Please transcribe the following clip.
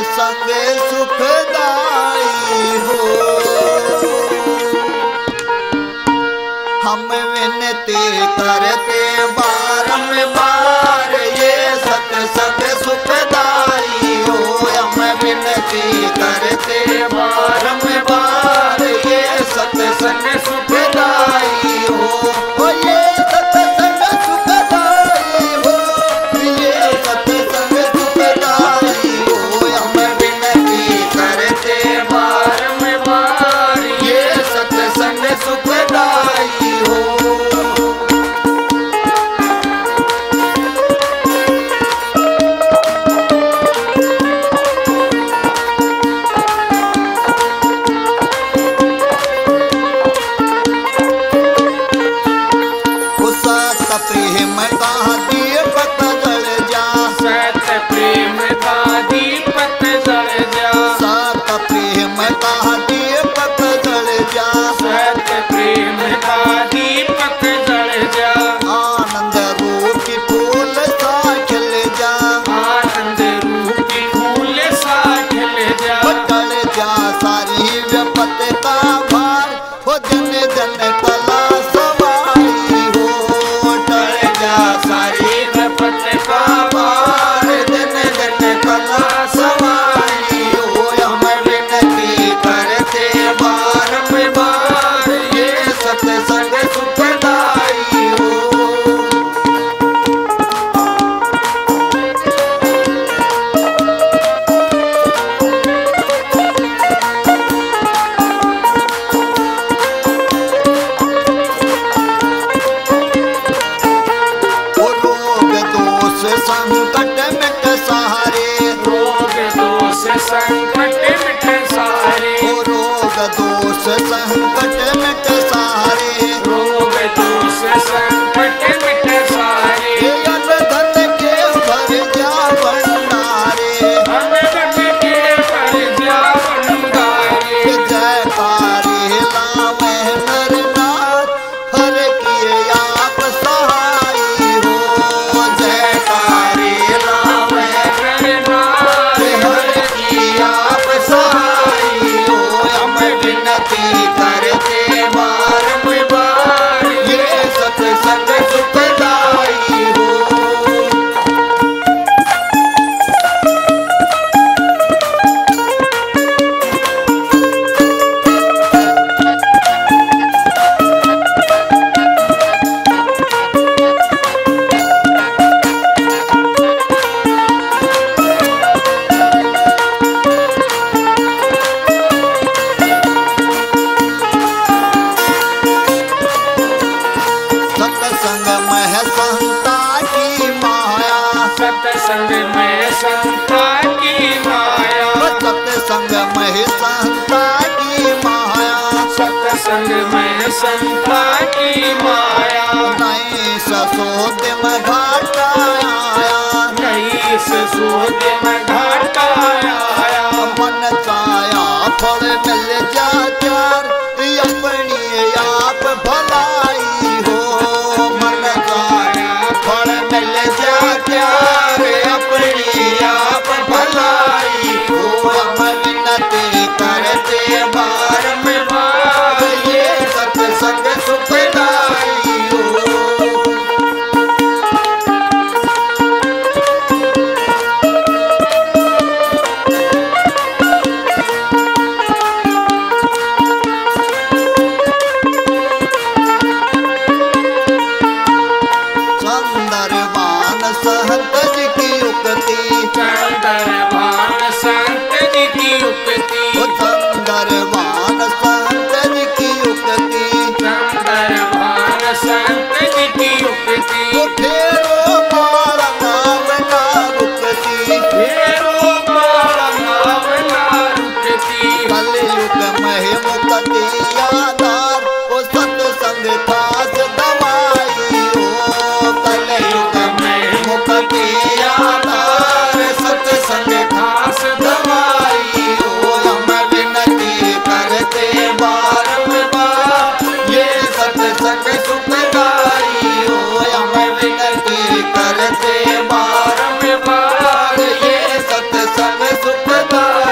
संग सुखदाई हो। हम विनती करते बारंबार ये सत्संग सुखदाई हो। हम विनती करते बारंबार ये सत्संग सुखदाई हो। ये सत्संग सुखदाई हो, ये सत्संग सुखदाई हो। हम विनती करते बारंबार ये सत्संग सुखदाई हो। प्रेम का दीपक जल जा, सत प्रेम का दीपक जल जा, सत प्रेम का दीपक जल जा, सत प्रेम का दीपक जल जा। आनंद रूपी फूल सा खिल जा, आनंद रूपी फूल सा खिल जा। टल जा सारी विपत का भार हो, जन जन कला सवारी हो। टल जा सारी विपत का भार, जन जन कला सवारी हो। हम विनती करते बारंबार ये सत्संग सुखदाई हो। रोग दोष संकट मिट सारे, रोग दोष संकट मिट सारे, रोग दोष संकट मिट सारे। रोग दोष संकट मिट सारे। अन्न धन के भर जा भंडारे, हमें धन के भर जा भंडारे। जयकारे लावे नर नाथ, हर किए आप सहाई हो। जयकारे लावे नर नाथ, हर किए आप सहाई हो। हम विनती करते बारंबार ये सत्संग सुखदाई हो। सत्संग मह संता की माया, सत्संग में संता की माया। सत्संग मह संता की माया। सत्संग में संता की माया। नहीं ससोद में घाटा आया, नहीं ससुद में घाटा आया। मन चाया फल मिल जा चार, अपनी आप भलाई हो। मन चाया फल मिल जा चार, अपनी आप भलाई हो। हम विनती करते बारंबार ये सत्संग सुखदाई हो। दर्शन सुखदाई।